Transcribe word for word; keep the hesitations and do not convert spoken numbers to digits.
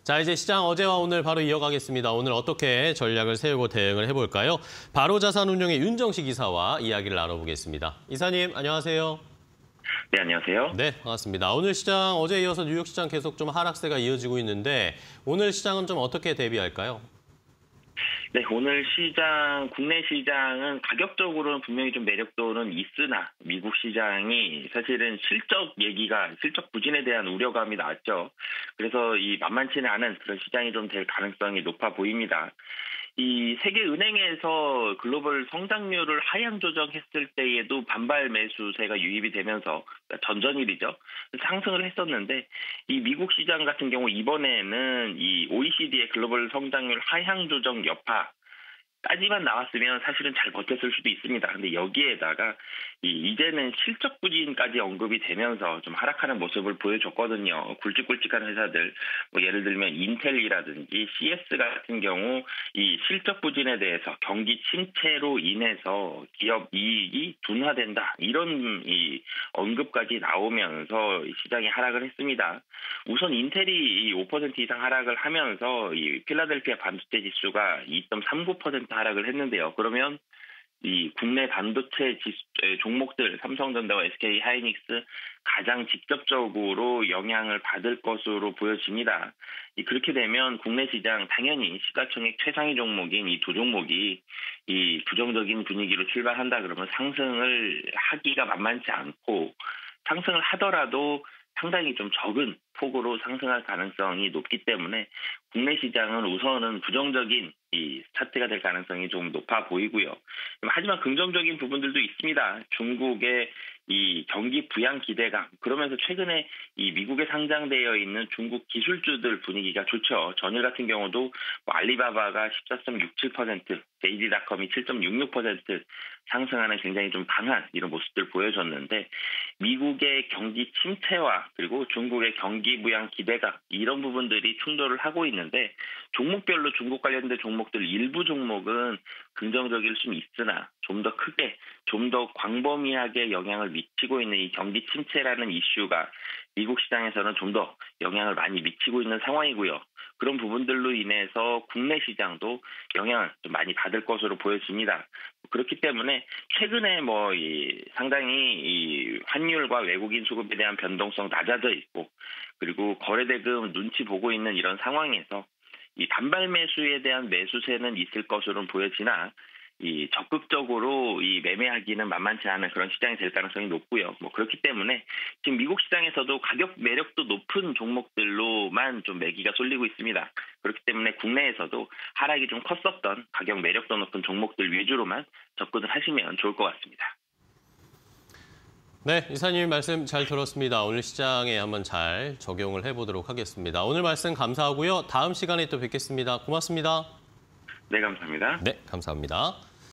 자, 이제 시장 어제와 오늘 바로 이어가겠습니다. 오늘 어떻게 전략을 세우고 대응을 해볼까요? 바로자산운용의 윤정식 이사와 이야기를 나눠보겠습니다. 이사님, 안녕하세요. 네, 안녕하세요. 네, 반갑습니다. 오늘 시장 어제에 이어서 뉴욕 시장 계속 좀 하락세가 이어지고 있는데 오늘 시장은 좀 어떻게 대비할까요? 네, 오늘 시장, 국내 시장은 가격적으로는 분명히 좀 매력도는 있으나 미국 시장이 사실은 실적 얘기가, 실적 부진에 대한 우려감이 나왔죠. 그래서 이 만만치는 않은 그런 시장이 좀 될 가능성이 높아 보입니다. 이 세계은행에서 글로벌 성장률을 하향 조정했을 때에도 반발 매수세가 유입이 되면서 전전일이죠. 상승을 했었는데 이 미국 시장 같은 경우 이번에는 이 오이시디의 글로벌 성장률 하향 조정 여파 까지만 나왔으면 사실은 잘 버텼을 수도 있습니다. 근데 여기에다가 이 이제는 실적 부진까지 언급이 되면서 좀 하락하는 모습을 보여줬거든요. 굵직굵직한 회사들, 뭐 예를 들면 인텔이라든지 씨에스 같은 경우 이 실적 부진에 대해서 경기 침체로 인해서 기업 이익이 둔화된다 이런 이 언급까지 나오면서 시장이 하락을 했습니다. 우선 인텔이 오 퍼센트 이상 하락을 하면서 이 필라델피아 반도체 지수가 이 점 삼구 퍼센트 하락을 했는데요. 그러면 이 국내 반도체 지수, 종목들 삼성전자와 에스케이 하이닉스 가장 직접적으로 영향을 받을 것으로 보여집니다. 이 그렇게 되면 국내 시장 당연히 시가총액 최상위 종목인 이 두 종목이 이 부정적인 분위기로 출발한다 그러면 상승을 하기가 만만치 않고 상승을 하더라도 상당히 좀 적은 폭으로 상승할 가능성이 높기 때문에 국내 시장은 우선은 부정적인 이 스타트가 될 가능성이 좀 높아 보이고요. 하지만 긍정적인 부분들도 있습니다. 중국의 이 경기 부양 기대감, 그러면서 최근에 이 미국에 상장되어 있는 중국 기술주들 분위기가 좋죠. 전일 같은 경우도 뭐 알리바바가 십사 점 육칠 퍼센트, 제이디닷컴이 칠 점 육육 퍼센트 상승하는 굉장히 좀 강한 이런 모습들 보여줬는데 미국의 경기 침체와 그리고 중국의 경기 부양 기대감 이런 부분들이 충돌을 하고 있는데 종목별로 중국 관련된 종목들 일부 종목은 긍정적일 수는 있으나 좀 더 크게 좀 더 광범위하게 영향을 미치고 있는 이 경기 침체라는 이슈가 미국 시장에서는 좀 더 영향을 많이 미치고 있는 상황이고요. 그런 부분들로 인해서 국내 시장도 영향을 좀 많이 받을 것으로 보여집니다. 그렇기 때문에 최근에 뭐 이 상당히 이 환율과 외국인 수급에 대한 변동성 낮아져 있고 그리고 거래대금 눈치 보고 있는 이런 상황에서 이 단발 매수에 대한 매수세는 있을 것으로 보여지나 이 적극적으로 이 매매하기는 만만치 않은 그런 시장이 될 가능성이 높고요. 뭐 그렇기 때문에 지금 미국 시장에서도 가격 매력도 높은 종목들로만 좀 매기가 쏠리고 있습니다. 그렇기 때문에 국내에서도 하락이 좀 컸었던 가격 매력도 높은 종목들 위주로만 접근을 하시면 좋을 것 같습니다. 네, 이사님 말씀 잘 들었습니다. 오늘 시장에 한번 잘 적용을 해보도록 하겠습니다. 오늘 말씀 감사하고요. 다음 시간에 또 뵙겠습니다. 고맙습니다. 네, 감사합니다. 네, 감사합니다.